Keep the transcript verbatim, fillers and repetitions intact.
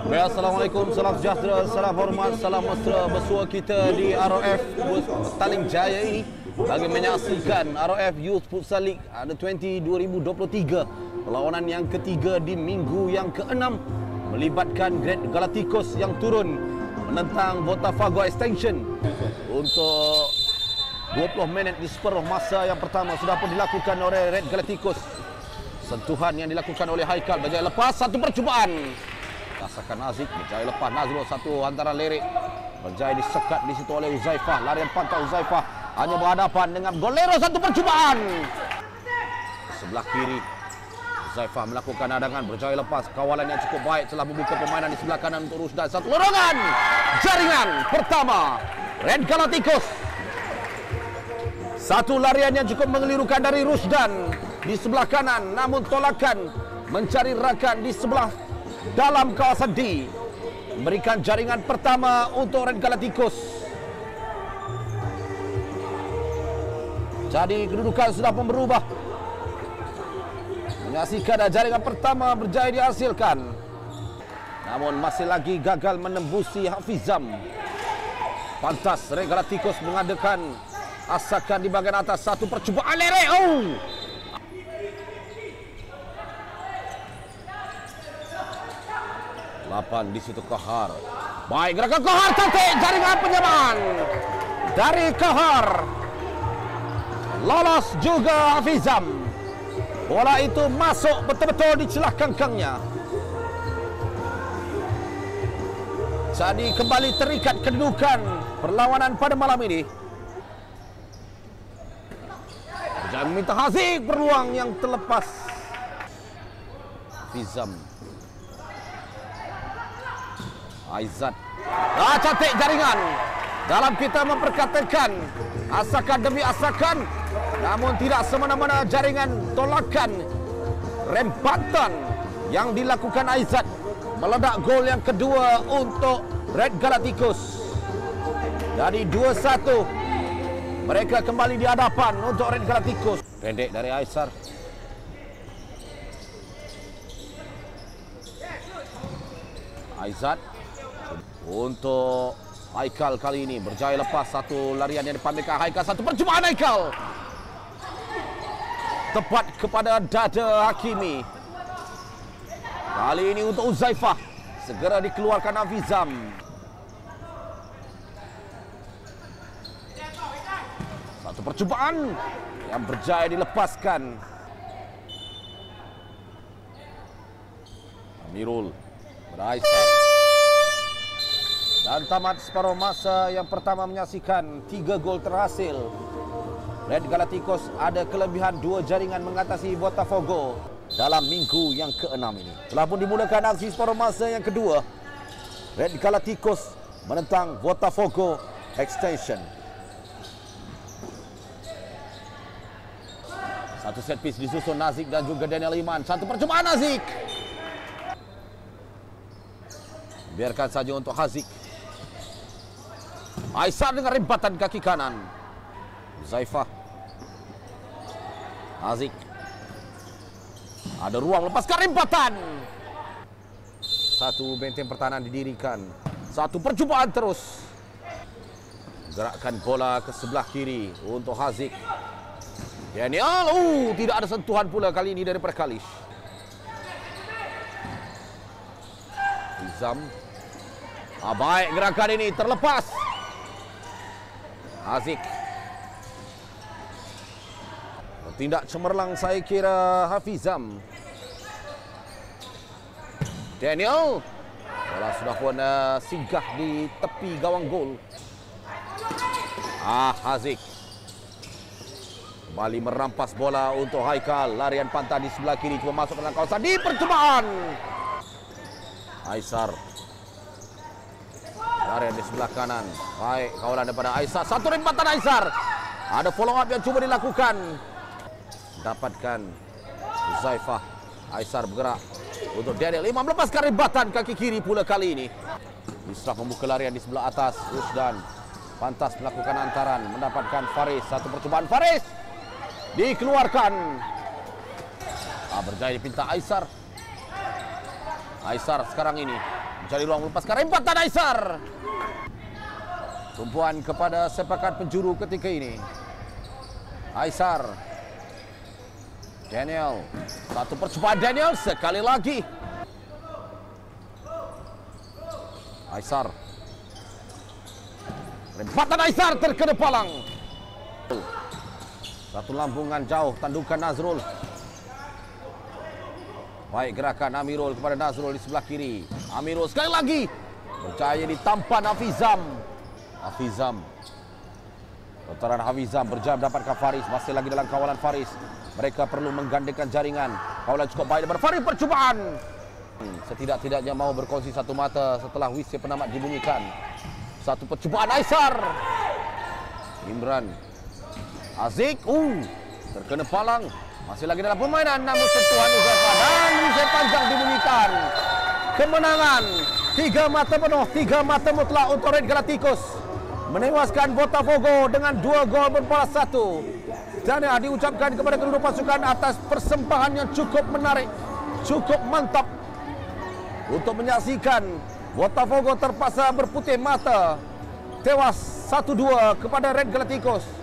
Baik, Assalamualaikum, salam sejahtera, salam hormat, salam mesra bersua kita di R O F Petaling Jaya ini bagi menyaksikan R O F Youth Futsal League Under dua puluh dua ribu dua puluh tiga, perlawanan yang ketiga di minggu yang keenam melibatkan Great Galacticos yang turun menentang Botafogo Extension. Untuk dua puluh minit di separuh masa yang pertama sudah pun dilakukan oleh Red Galacticos. Sentuhan yang dilakukan oleh Haikal berjaya lepas satu percubaan. Rasakan Aziz berjaya lepas Nazrul satu hantaran lirik. Berjaya disekat di situ oleh Uzaifah. Larian pantai Uzaifah hanya berhadapan dengan Golero satu percubaan. Sebelah kiri Uzaifah melakukan hadangan, berjaya lepas. Kawalan yang cukup baik telah membuka permainan di sebelah kanan untuk Rusdan. Satu lorongan jaringan pertama Red Galacticos. Satu larian yang cukup mengelirukan dari Rusdan di sebelah kanan, namun tolakan mencari rakan di sebelah dalam kawasan D. Memberikan jaringan pertama untuk Red Galacticos. Jadi kedudukan sudah pun berubah. Menyaksikan jaringan pertama berjaya dihasilkan, namun masih lagi gagal menembusi Hafizam. Pantas Red Galacticos mengadakan asakan di bahagian atas, satu percubaan lere. Oh! Lapan di situ Kahar. Baik gerakan Kahar, cantik jaringan penyamaan dari Kahar. Lolos juga Hafizam. Bola itu masuk betul-betul di celah kangkangnya. Jadi kembali terikat kedudukan perlawanan pada malam ini. Jangan minta Haziq peluang yang terlepas. Hafizam. Aizat. Ah, cantik jaringan. Dalam kita memperkatakan asakan demi asakan, namun tidak semena-mena jaringan tolakan rempatan yang dilakukan Aizat meledak gol yang kedua untuk Red Galacticos. Jadi dua satu. Mereka kembali di hadapan untuk Red Galacticos. Pendek dari Aisar. Aizat. Untuk Haikal kali ini berjaya lepas satu larian yang dipamerkan Haikal. Satu percubaan Haikal. Tepat kepada dada Hakimi. Kali ini untuk Uzaifah. Segera dikeluarkan Hafizam. Satu percubaan yang berjaya dilepaskan. Amirul Beraisar. Dan tamat separuh masa yang pertama menyaksikan tiga gol terhasil. Red Galacticos ada kelebihan dua jaringan mengatasi Botafogo dalam minggu yang keenam ini. Telah pun dimulakan aksi separuh masa yang kedua. Red Galacticos menentang Botafogo Extension. Satu set piece disusun Nazik dan juga Daniel Iman. Satu percubaan Nazik. Biarkan saja untuk Haziq. Aisar dengan rempatan kaki kanan. Zaifah. Haziq. Ada ruang lepaskan rempatan. Satu benteng pertahanan didirikan. Satu percubaan terus. Gerakkan bola ke sebelah kiri untuk Haziq. Daniel, oh, tidak ada sentuhan pula kali ini daripada Kalish. Izam. Ah, baik gerakan ini terlepas. Haziq. Bertindak cemerlang saya kira Hafizam. Daniel. Bola sudah pun uh, singgah di tepi gawang gol. Ah, Haziq. Kembali merampas bola untuk Haikal. Larian pantai di sebelah kiri. Cuma masuk dalam kawasan di percubaan. Aisar. Larian di sebelah kanan. Baik, kawalan daripada Aisar. Satu rempatan Aisar. Ada follow up yang cuba dilakukan. Dapatkan Uzaifah. Aisar bergerak untuk Daniel Imam melepaskan rempatan kaki kiri pula kali ini. Israf membuka larian di sebelah atas. Rusdan pantas melakukan antaran. Mendapatkan Faris. Satu percubaan Faris. Dikeluarkan. Ah, berjaya dipinta Aisar. Aisar sekarang ini Mencari ruang melepaskan rempatan Aisar. Tumpuan kepada sepakat penjuru ketika ini. Aisar. Daniel. Satu percobaan Daniel. Sekali lagi. Aisar. Rempatan Aisar terkena palang. Satu lambungan jauh. Tandukan Nazrul. Baik gerakan Amirul kepada Nazrul di sebelah kiri. Amirul sekali lagi. Berjaya ditampan Hafizam. Hafizam. Putaran Hafizam berjaya mendapatkan Faris. Masih lagi dalam kawalan Faris. Mereka perlu menggandakan jaringan. Kawalan cukup baik daripada Faris. Percubaan. Setidak-tidaknya mau berkongsi satu mata setelah whistle penamat dibunyikan. Satu percubaan Aisar. Imran. Aziz. Uh, terkena palang. Masih lagi dalam permainan. Namun sentuhan Uzaifa. Dan whistle panjang dibunyikan. Kemenangan. Tiga mata penuh. Tiga mata mutlak untuk Red Galacticos. Menewaskan Botafogo dengan dua gol berbalas satu. Dan diucapkan kepada kedua pasukan atas persembahan yang cukup menarik, cukup mantap untuk menyaksikan Botafogo terpaksa berputih mata tewas satu dua kepada Red Galacticos.